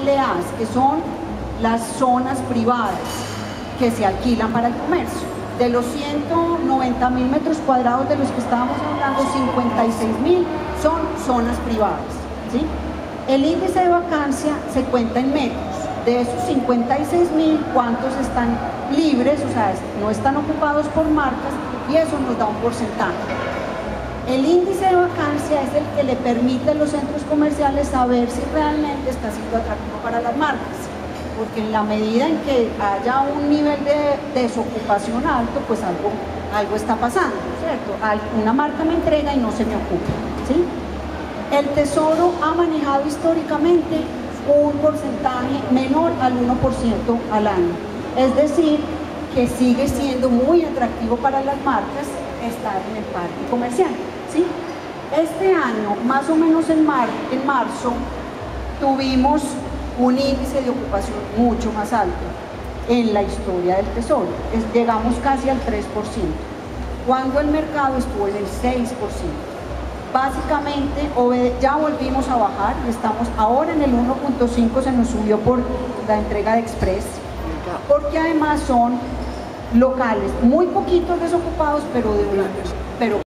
LAs, que son las zonas privadas que se alquilan para el comercio. De los 190.000 metros cuadrados de los que estábamos hablando, 56.000 son zonas privadas, ¿sí? El índice de vacancia se cuenta en metros. De esos 56.000, ¿cuántos están libres? O sea, no están ocupados por marcas, y eso nos da un porcentaje. El índice de vacancia es el que le permite a los centros comerciales saber si realmente está siendo atractivo para las marcas, porque en la medida en que haya un nivel de desocupación alto, pues algo está pasando, ¿cierto? Una marca me entrega y no se me ocupa, ¿sí? El Tesoro ha manejado históricamente un porcentaje menor al 1% al año, es decir, que sigue siendo muy atractivo para las marcas estar en el parque comercial, ¿sí? Este año, más o menos en marzo, tuvimos un índice de ocupación mucho más alto en la historia del Tesoro. Llegamos casi al 3%, cuando el mercado estuvo en el 6%. Básicamente, ya volvimos a bajar, estamos ahora en el 1.5, se nos subió por la entrega de Express, porque además son locales, muy poquitos desocupados, pero